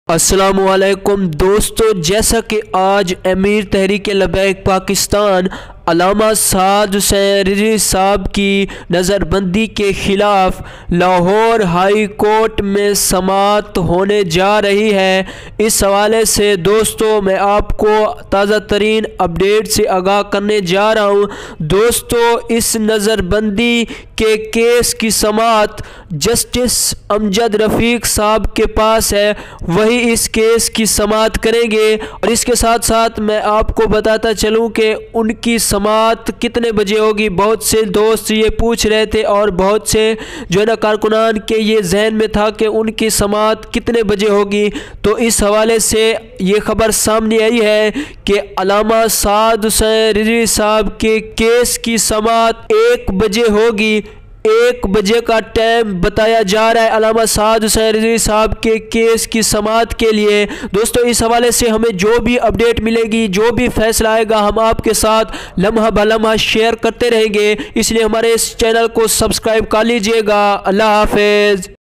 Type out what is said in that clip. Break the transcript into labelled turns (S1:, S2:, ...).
S1: السلام علیکم دوستو، جیسا کہ آج امیر تحریک لبیک پاکستان علامہ سعد حسین رضوی صاحب کی نظر بندی کے خلاف لاہور ہائی کورٹ میں سماعت ہونے جا رہی ہے، اس حوالے سے دوستو میں آپ کو تازہ ترین اپڈیٹ سے آگاہ کرنے جا رہا ہوں۔ دوستو، اس نظر بندی کے کیس کی سماعت جسٹس امجد رفیق صاحب کے پاس ہے، وہی اس کیس کی سماعت کریں گے۔ اور اس کے ساتھ ساتھ میں آپ کو بتاتا چلوں کہ ان کی سماعت کتنے بجے ہوگی۔ بہت سے دوست یہ پوچھ رہے تھے اور بہت سے جو ہے نا کارکنان کے یہ ذہن میں تھا کہ ان کی سماعت کتنے بجے ہوگی، تو اس حوالے سے یہ خبر سامنے آئی ہے کہ علامہ سعد حسین رضوی صاحب کے کیس کی سماعت 1 بجے ہوگی۔ 1 بجے کا ٹائم بتایا جا رہا ہے علامہ سعد حسین رضوی صاحب کے کیس کی سماعت کے لیے۔ دوستو، اس حوالے سے ہمیں جو بھی اپڈیٹ ملے گی، جو بھی فیصلہ آئے گا، ہم آپ کے ساتھ لمحہ بلمحہ شیئر کرتے رہیں گے، اس لیے ہمارے اس چینل کو سبسکرائب کر لیجئے گا۔ اللہ حافظ۔